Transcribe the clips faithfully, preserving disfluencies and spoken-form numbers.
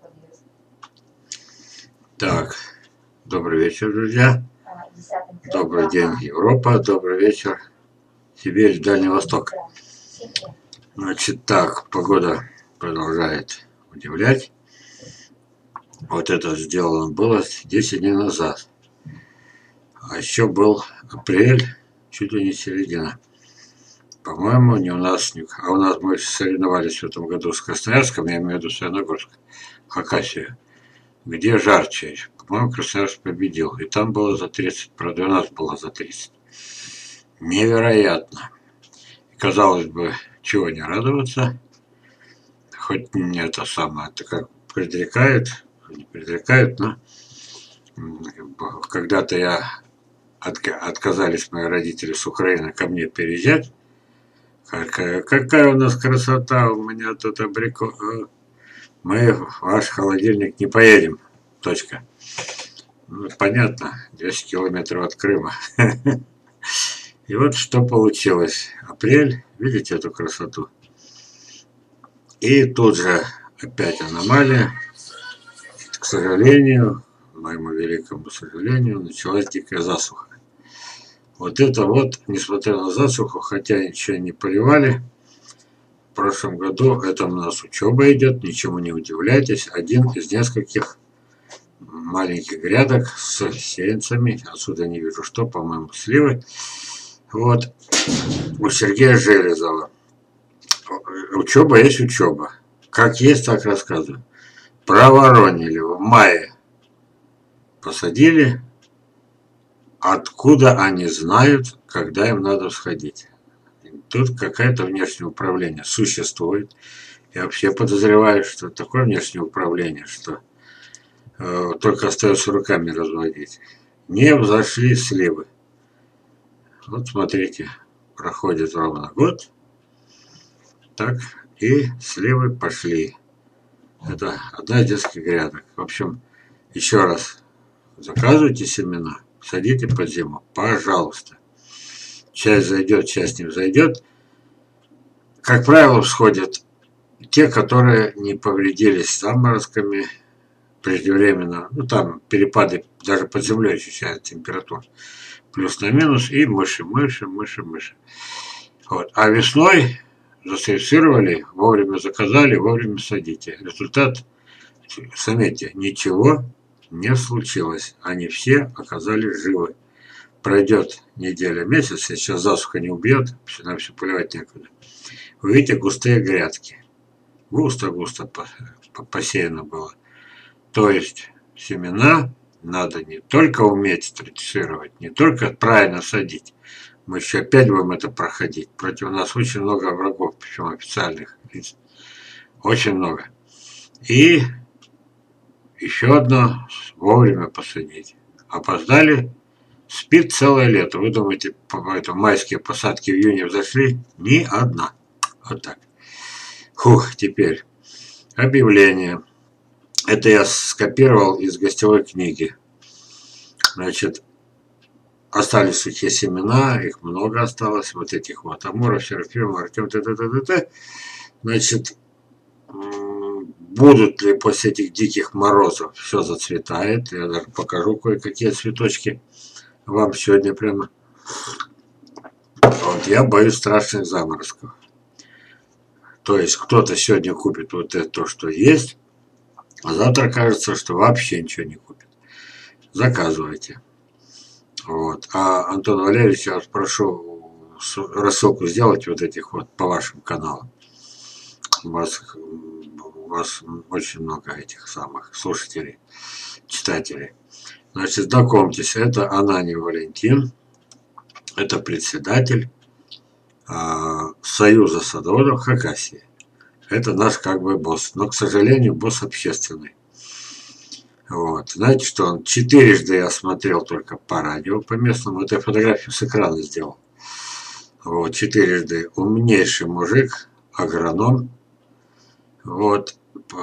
Так, добрый вечер, друзья. Добрый день, Европа. Добрый вечер, Сибирь, Дальний Восток. Значит, так, погода продолжает удивлять. Вот это сделано было десять дней назад. А еще был апрель, чуть ли не середина. По-моему, не у нас, не... а у нас мы соревновались в этом году с Красноярском, я имею в виду Саяногорск, Хакасия, где жарче. По-моему, Красноярск победил. И там было за тридцать, правда, у нас было за тридцать. Невероятно. И, казалось бы, чего не радоваться, хоть не это самое, это как предрекают, не предрекают, но когда-то я отказались мои родители с Украины ко мне переезжать. Какая, какая у нас красота, у меня тут абрико... Мы в ваш холодильник не поедем. Точка. Ну, понятно, двести километров от Крыма. И вот что получилось. Апрель, видите эту красоту? И тут же опять аномалия. К сожалению, моему великому сожалению, началась дикая засуха. Вот это вот, несмотря на засуху, хотя ничего не поливали, в прошлом году, это у нас учеба идет, ничему не удивляйтесь, один из нескольких маленьких грядок с сеянцами, отсюда не вижу что, по-моему, сливы. Вот, у Сергея Железова. Учеба есть учеба. Как есть, так рассказываю. Проворонили в мае. Посадили. Откуда они знают, когда им надо сходить? Тут какое-то внешнее управление существует. Я вообще подозреваю, что такое внешнее управление, что э, только остается руками разводить. Не взошли сливы. Вот смотрите, проходит ровно год. Так, и сливы пошли. Это одна из детских грядок. В общем, еще раз, заказывайте семена. Садите под зиму, пожалуйста. Часть зайдет, часть не взойдет. Как правило, всходят те, которые не повредились заморозками преждевременно. Ну, там перепады даже под землей ощущают температуру. Плюс на минус и мыши, мыши, мыши, мыши. Вот. А весной засейсировали, вовремя заказали, вовремя садите. Результат, заметьте, ничего не случилось. Они все оказались живы. Пройдет неделя, месяц, сейчас засуха не убьет, нам все поливать некуда. Вы видите густые грядки. Густо-густо посеяно было. То есть семена надо не только уметь традицировать, не только правильно садить. Мы еще опять будем это проходить. Против нас очень много врагов, причем официальных лиц. Очень много. И еще одно, вовремя посадить. Опоздали, спит целое лето. Вы думаете, поэтому майские посадки в июне взошли? Ни одна. Вот так. Фух, теперь объявление. Это я скопировал из гостевой книги. Значит, остались сухие семена, их много осталось, вот этих вот Амуров, Серафимов, Артем, т.т.т.т. Значит, будут ли после этих диких морозов все зацветает. Я даже покажу кое-какие цветочки вам сегодня прямо. Вот я боюсь страшных заморозков. То есть кто-то сегодня купит вот это то, что есть, а завтра кажется, что вообще ничего не купит. Заказывайте. Вот. А Антон Валерьевич, я вас прошу рассылку сделать вот этих вот по вашим каналам. У вас, у вас очень много этих самых слушателей, читателей. Значит, знакомьтесь, это Анани Валентин. Это председатель а, Союза садоводов Хакасии. Это наш как бы босс. Но, к сожалению, босс общественный. Вот. Знаете, что он четырежды я смотрел только по радио, по местному. Это я фотографию с экрана сделал. Вот, четырежды. Умнейший мужик, агроном. Вот.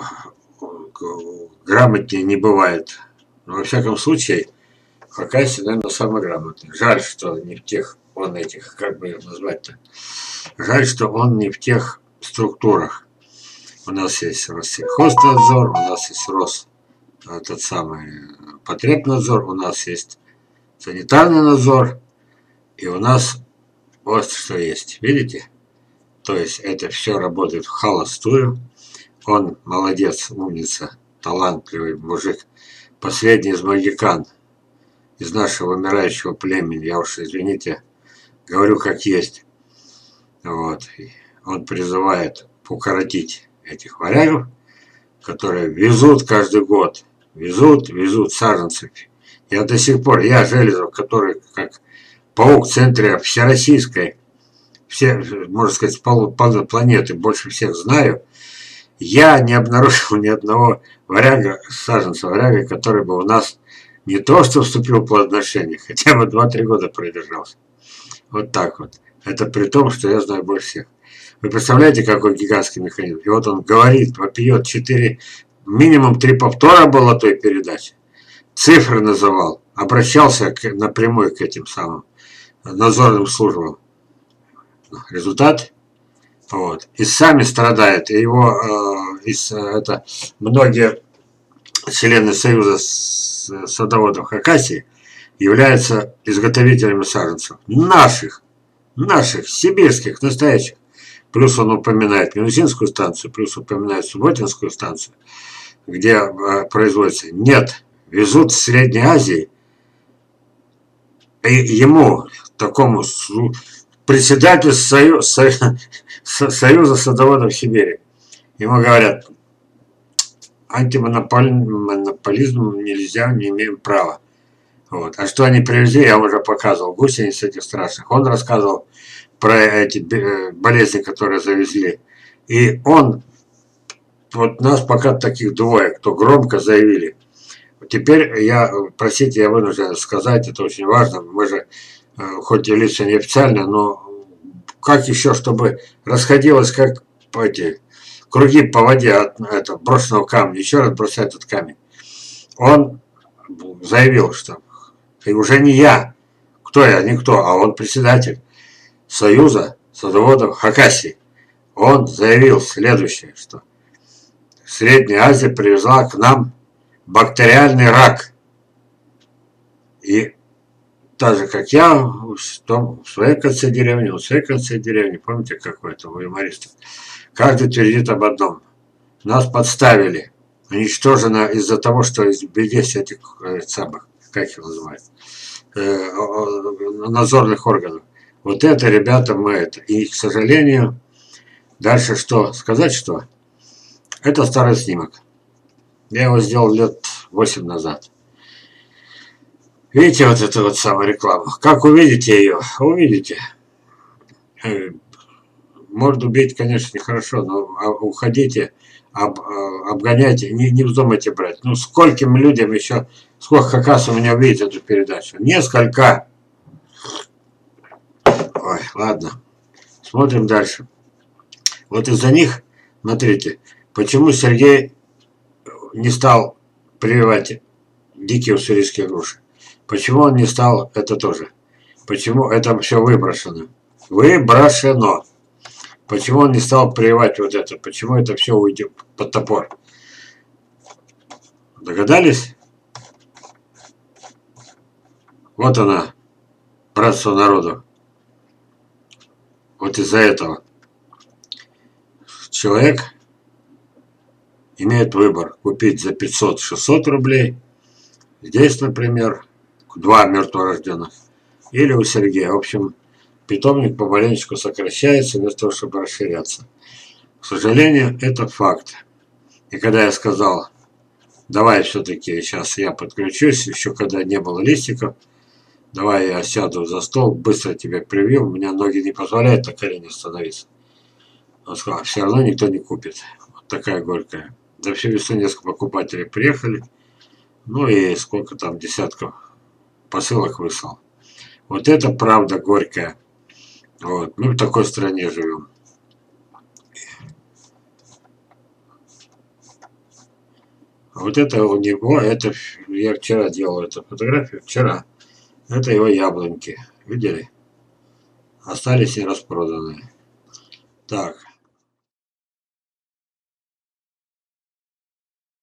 Грамотнее не бывает. Но, во всяком случае, Хакасия, наверное, самый грамотный. Жаль, что не в тех, он этих, как бы назвать-то. Жаль, что он не в тех структурах. У нас есть Россельхознадзор, у нас есть Рос, этот самый Потребнадзор, у нас есть санитарный надзор, и у нас вот что есть. Видите? То есть это все работает в холостую. Он молодец, умница, талантливый мужик. Последний из магикан, из нашего умирающего племени. Я уж, извините, говорю как есть. Вот. Он призывает укоротить этих варягов, которые везут каждый год. Везут, везут саженцев. Я до сих пор, я Железов, который как паук в центре всероссийской, все, можно сказать, полу, полу планеты, больше всех знаю, я не обнаружил ни одного варяга, саженца варяга, который бы у нас не то что вступил в плодоношение, хотя бы два-три года продержался. Вот так вот. Это при том, что я знаю больше всех. Вы представляете, какой гигантский механизм? И вот он говорит, вопиет, четыре, минимум три повтора было той передачи. Цифры называл, обращался к, напрямую к этим самым надзорным службам. Результат? Вот. И сами страдают. И его э, из, это, многие члены Союза садоводов Хакасии являются изготовителями саженцев. Наших, наших, сибирских, настоящих. Плюс он упоминает Минусинскую станцию, плюс упоминает Субботинскую станцию, где э, производится. Нет, везут в Средней Азии. И ему, такому председателю Союза, Союза садоводов Сибири, ему говорят, антимонополизм нельзя, не имеем права. Вот. А что они привезли, я уже показывал, гусениц этих страшных. Он рассказывал про эти болезни, которые завезли. И он, вот нас пока таких двое, кто громко заявили. Теперь я, простите, я вынужден сказать, это очень важно, мы же, хоть и лица неофициально, но как еще, чтобы расходилось, как эти круги по воде от этого брошенного камня, еще раз бросать этот камень. Он заявил, что и уже не я, кто я, никто, а он председатель Союза садоводов Хакасии. Он заявил следующее, что Средняя Азия привезла к нам бактериальный рак. И так же, как я, в своей конце деревни, в своей конце деревни, помните, какой это у юмористов, каждый твердит об одном. Нас подставили, уничтожено из-за того, что из без этих самых, как их называют, э, надзорных органов. Вот это, ребята, мы это. И, к сожалению, дальше что? Сказать что? Это старый снимок. Я его сделал лет восемь назад. Видите вот эту вот самую рекламу? Как увидите ее? Увидите. Морду бить, конечно, нехорошо, но уходите, об, обгоняйте, не, не вздумайте брать. Ну, скольким людям еще, сколько хакасов у меня увидит эту передачу? Несколько. Ой, ладно. Смотрим дальше. Вот из-за них, смотрите, почему Сергей не стал прививать дикие уссурийские груши. Почему он не стал, это тоже. Почему это все выброшено? Выброшено. Почему он не стал прививать вот это? Почему это все уйдет под топор? Догадались? Вот она, братство народу. Вот из-за этого человек имеет выбор купить за пятьсот-шестьсот рублей. Здесь, например, два мертворожденных. Или у Сергея. В общем, питомник помаленечку сокращается вместо того, чтобы расширяться. К сожалению, это факт. И когда я сказал, давай все-таки сейчас я подключусь, еще когда не было листиков, давай я сяду за стол, быстро тебе привью, у меня ноги не позволяют на колени становиться. Он сказал, все равно никто не купит. Вот такая горькая. За всю весну несколько покупателей приехали. Ну и сколько там десятков посылок выслал. Вот это правда горькая. Вот. Мы в такой стране живем. А вот это у него, это я вчера делал эту фотографию, вчера. Это его яблоньки. Видели? Остались не распроданные. Так.